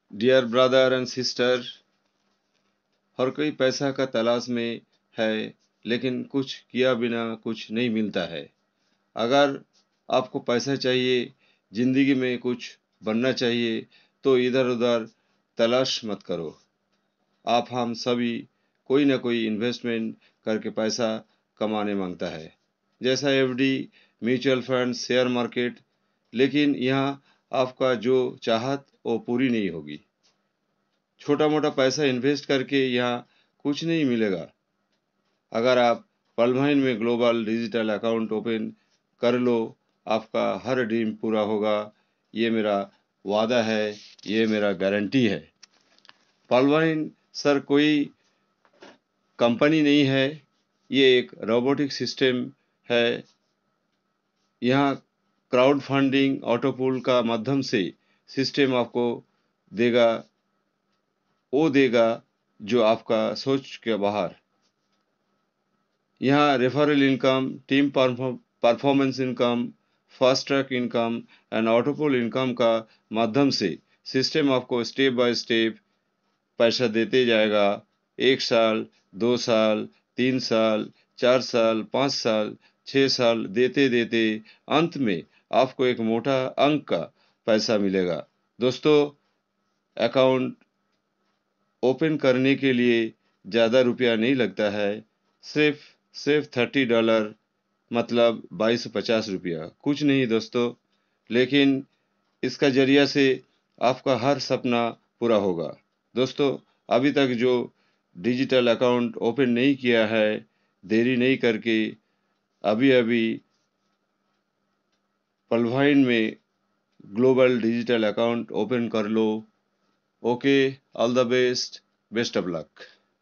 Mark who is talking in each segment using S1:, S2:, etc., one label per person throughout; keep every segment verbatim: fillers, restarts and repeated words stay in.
S1: Dear brother and sister, हर कोई पैसा का तलाश में है, लेकिन कुछ किया बिना कुछ नहीं मिलता है। अगर आपको पैसा चाहिए, जिंदगी में कुछ बनना चाहिए, तो इधर उधर तलाश मत करो। आप हम सभी कोई ना कोई इन्वेस्टमेंट करके पैसा कमाने मांगता है, जैसा FD, mutual fund, share market. लेकिन यहाँ आपका जो चाहत वो पूरी नहीं होगी। छोटा मोटा पैसा इन्वेस्ट करके यहाँ कुछ नहीं मिलेगा। अगर आप पलवहीन में ग्लोबल डिजिटल अकाउंट ओपन कर लो, आपका हर ड्रीम पूरा होगा। ये मेरा वादा है, ये मेरा गारंटी है। पलवहीन सर कोई कंपनी नहीं है, ये एक रोबोटिक सिस्टम है। यहाँ क्राउड फंडिंग, ऑटो पूल का माध्यम से सिस्टम आपको देगा, वो देगा जो आपका सोच के बाहर। यहाँ referral income, team performance income, fast track income and autopool income का माध्यम से सिस्टम आपको स्टेप बाय स्टेप पैसा देते जाएगा। एक साल, दो साल, तीन साल, चार साल, पाँच साल, छः साल देते देते अंत में आपको एक मोटा अंक का पैसा मिलेगा। दोस्तों, अकाउंट ओपन करने के लिए ज़्यादा रुपया नहीं लगता है। सिर्फ सिर्फ थर्टी डॉलर, मतलब बाईस सौ पचास रुपया, कुछ नहीं दोस्तों। लेकिन इसका जरिया से आपका हर सपना पूरा होगा। दोस्तों, अभी तक जो डिजिटल अकाउंट ओपन नहीं किया है, देरी नहीं करके अभी अभी पलवहीन में ग्लोबल डिजिटल अकाउंट ओपन कर लो। Okay, all the best, best of luck.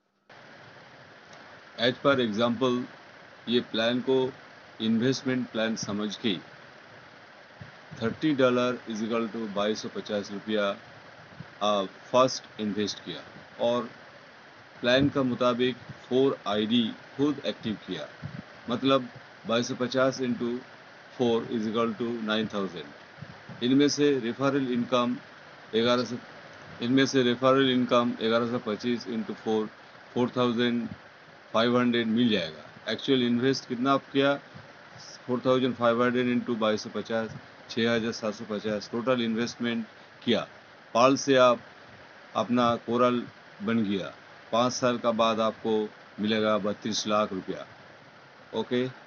S1: As पर एग्जाम्पल, ये प्लान को इन्वेस्टमेंट प्लान समझ के thirty dollar is equal to बाईस सौ पचास रुपया फर्स्ट इन्वेस्ट किया और प्लान का मुताबिक फोर आईडी खुद एक्टिव किया। मतलब बाईस सौ पचास into four is equal to nine thousand. इनमें से रेफरल इनकम ग्यारह सौ इनमें से रेफरल इनकम ग्यारह सौ पच्चीस into four four thousand five hundred मिल जाएगा। एक्चुअल इन्वेस्ट कितना आप किया? Four thousand five hundred into बाईस सौ पचास, छः हज़ार सात सौ पचास टोटल इन्वेस्टमेंट किया। पाल से आप अपना कोरल बन गया। पाँच साल का बाद आपको मिलेगा बत्तीस लाख रुपया। ओके।